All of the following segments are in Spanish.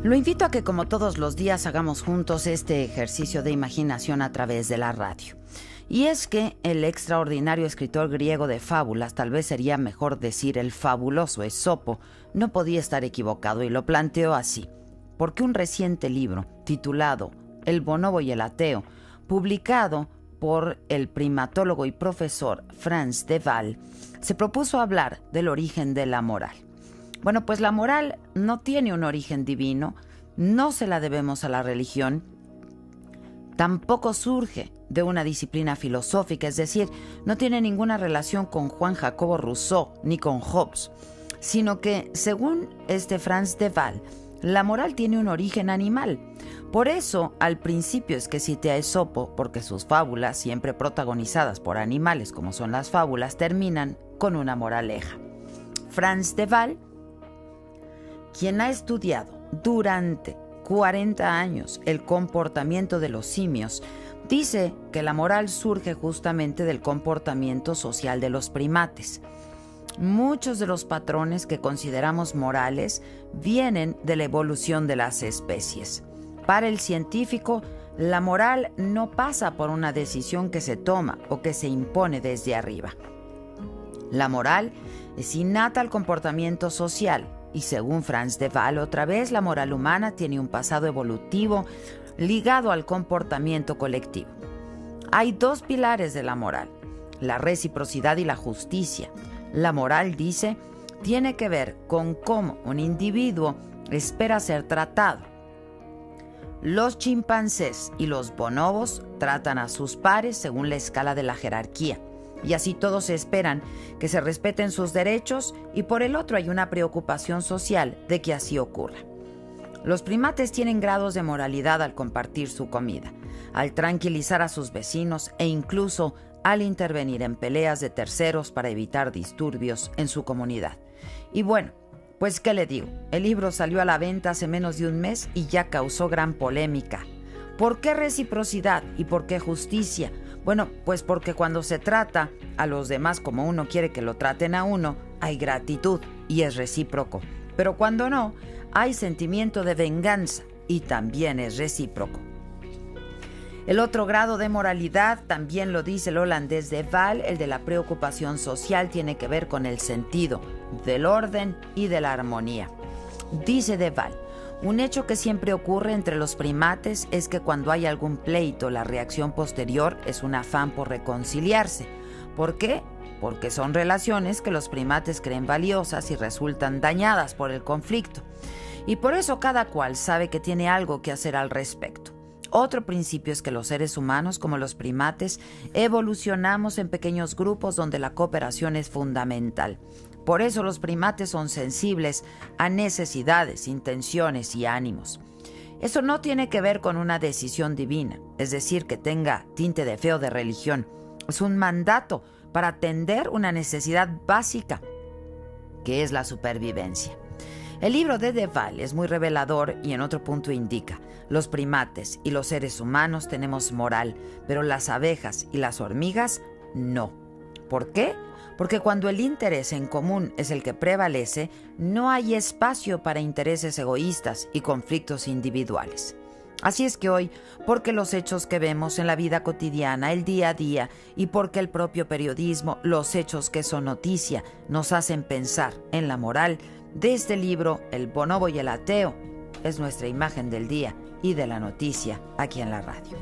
Lo invito a que, como todos los días, hagamos juntos este ejercicio de imaginación a través de la radio. Y es que el extraordinario escritor griego de fábulas, tal vez sería mejor decir el fabuloso Esopo, no podía estar equivocado y lo planteó así, porque un reciente libro titulado El bonobo y el ateo, publicado por el primatólogo y profesor Frans de Waal, se propuso hablar del origen de la moral. Bueno, pues la moral no tiene un origen divino, no se la debemos a la religión, tampoco surge de una disciplina filosófica, es decir, no tiene ninguna relación con Juan Jacobo Rousseau ni con Hobbes, sino que, según Frans de Waal, la moral tiene un origen animal. Por eso, al principio es que cité a Esopo, porque sus fábulas, siempre protagonizadas por animales como son las fábulas, terminan con una moraleja. Frans de Waal, quien ha estudiado durante 40 años el comportamiento de los simios, dice que la moral surge justamente del comportamiento social de los primates. Muchos de los patrones que consideramos morales vienen de la evolución de las especies. Para el científico, la moral no pasa por una decisión que se toma o que se impone desde arriba. La moral es innata al comportamiento social. Y según Frans de Waal, otra vez, la moral humana tiene un pasado evolutivo ligado al comportamiento colectivo. Hay dos pilares de la moral, la reciprocidad y la justicia. La moral, dice, tiene que ver con cómo un individuo espera ser tratado. Los chimpancés y los bonobos tratan a sus pares según la escala de la jerarquía. Y así todos esperan que se respeten sus derechos y por el otro hay una preocupación social de que así ocurra. Los primates tienen grados de moralidad al compartir su comida, al tranquilizar a sus vecinos e incluso al intervenir en peleas de terceros para evitar disturbios en su comunidad. Y bueno, pues ¿qué le digo? El libro salió a la venta hace menos de un mes y ya causó gran polémica. ¿Por qué reciprocidad y por qué justicia? Bueno, pues porque cuando se trata a los demás como uno quiere que lo traten a uno, hay gratitud y es recíproco. Pero cuando no, hay sentimiento de venganza y también es recíproco. El otro grado de moralidad, también lo dice el holandés de Waal, el de la preocupación social, tiene que ver con el sentido del orden y de la armonía. Dice de Waal, un hecho que siempre ocurre entre los primates es que cuando hay algún pleito, la reacción posterior es un afán por reconciliarse. ¿Por qué? Porque son relaciones que los primates creen valiosas y resultan dañadas por el conflicto. Y por eso cada cual sabe que tiene algo que hacer al respecto. Otro principio es que los seres humanos, como los primates, evolucionamos en pequeños grupos donde la cooperación es fundamental. Por eso los primates son sensibles a necesidades, intenciones y ánimos. Eso no tiene que ver con una decisión divina, es decir, que tenga tinte de fe o de religión. Es un mandato para atender una necesidad básica, que es la supervivencia. El libro de Waal es muy revelador y en otro punto indica: los primates y los seres humanos tenemos moral, pero las abejas y las hormigas no. ¿Por qué? Porque cuando el interés en común es el que prevalece, no hay espacio para intereses egoístas y conflictos individuales. Así es que hoy, porque los hechos que vemos en la vida cotidiana, el día a día, y porque el propio periodismo, los hechos que son noticia, nos hacen pensar en la moral, de este libro, El bonobo y el ateo, es nuestra imagen del día y de la noticia aquí en la radio.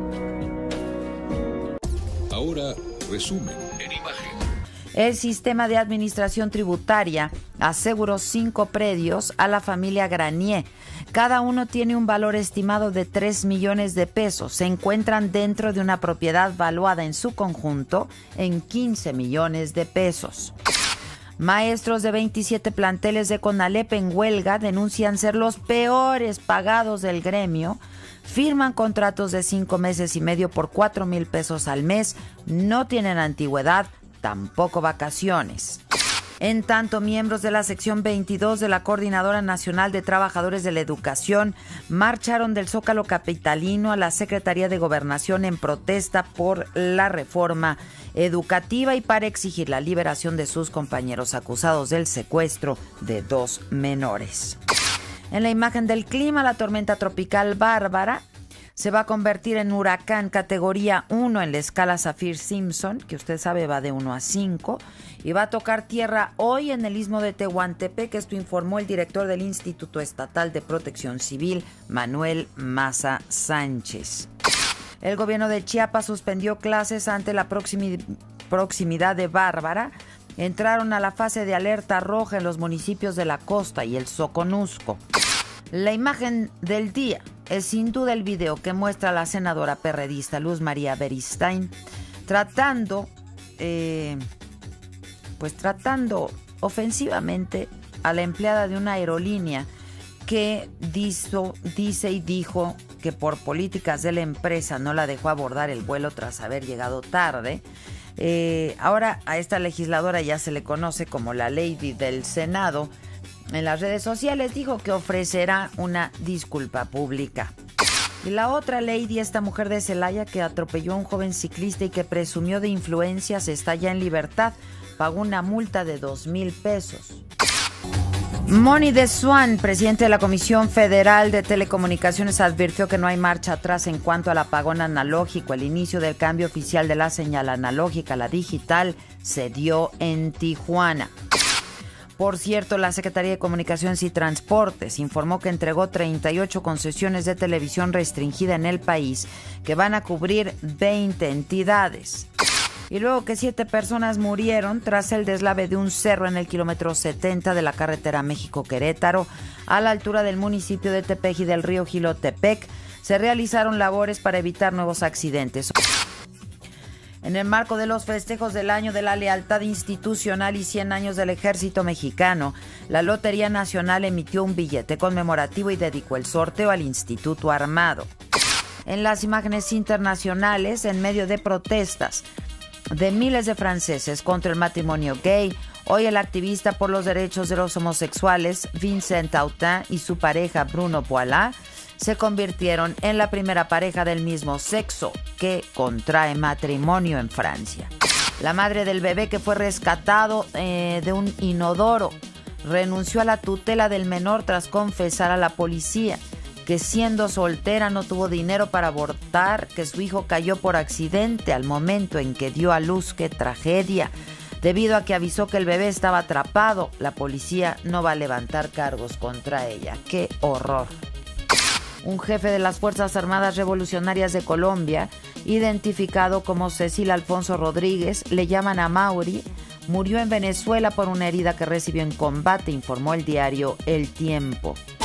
Ahora, resumen en imagen. El sistema de administración tributaria aseguró 5 predios a la familia Granier. Cada uno tiene un valor estimado de 3 millones de pesos. Se encuentran dentro de una propiedad valuada en su conjunto en 15 millones de pesos. Maestros de 27 planteles de Conalep en huelga denuncian ser los peores pagados del gremio. Firman contratos de 5 meses y medio por 4,000 pesos al mes. No tienen antigüedad, tampoco vacaciones. En tanto, miembros de la sección 22 de la Coordinadora Nacional de Trabajadores de la Educación marcharon del Zócalo capitalino a la Secretaría de Gobernación en protesta por la reforma educativa y para exigir la liberación de sus compañeros acusados del secuestro de 2 menores. En la imagen del clima, la tormenta tropical Bárbara se va a convertir en huracán categoría 1 en la escala Saffir-Simpson, que usted sabe va de 1 a 5, y va a tocar tierra hoy en el istmo de Tehuantepec. Esto informó el director del Instituto Estatal de Protección Civil, Manuel Maza Sánchez. El gobierno de Chiapas suspendió clases ante la proximidad de Bárbara. Entraron a la fase de alerta roja en los municipios de La Costa y el Soconusco. La imagen del día es sin duda el video que muestra a la senadora perredista Luz María Beristain tratando ofensivamente a la empleada de una aerolínea que dice y dijo que por políticas de la empresa no la dejó abordar el vuelo tras haber llegado tarde. Ahora a esta legisladora ya se le conoce como la Lady del Senado. En las redes sociales dijo que ofrecerá una disculpa pública. Y la otra Lady, esta mujer de Celaya que atropelló a un joven ciclista y que presumió de influencias, está ya en libertad. Pagó una multa de 2,000 pesos. Moni de Swan, presidente de la Comisión Federal de Telecomunicaciones, advirtió que no hay marcha atrás en cuanto al apagón analógico. El inicio del cambio oficial de la señal analógica a la digital se dio en Tijuana. Por cierto, la Secretaría de Comunicaciones y Transportes informó que entregó 38 concesiones de televisión restringida en el país que van a cubrir 20 entidades. Y luego que 7 personas murieron tras el deslave de un cerro en el kilómetro 70 de la carretera México-Querétaro, a la altura del municipio de Tepeji del río Jilotepec, se realizaron labores para evitar nuevos accidentes. En el marco de los festejos del Año de la Lealtad Institucional y 100 años del Ejército Mexicano, la Lotería Nacional emitió un billete conmemorativo y dedicó el sorteo al Instituto Armado. En las imágenes internacionales, en medio de protestas de miles de franceses contra el matrimonio gay, hoy el activista por los derechos de los homosexuales Vincent Autain y su pareja Bruno Poilât se convirtieron en la primera pareja del mismo sexo que contrae matrimonio en Francia. La madre del bebé, que fue rescatado de un inodoro, renunció a la tutela del menor tras confesar a la policía que siendo soltera no tuvo dinero para abortar, que su hijo cayó por accidente al momento en que dio a luz. ¡Qué tragedia! Debido a que avisó que el bebé estaba atrapado, la policía no va a levantar cargos contra ella. ¡Qué horror! Un jefe de las Fuerzas Armadas Revolucionarias de Colombia, identificado como Cecil Alfonso Rodríguez, le llaman a Mauri, murió en Venezuela por una herida que recibió en combate, informó el diario El Tiempo.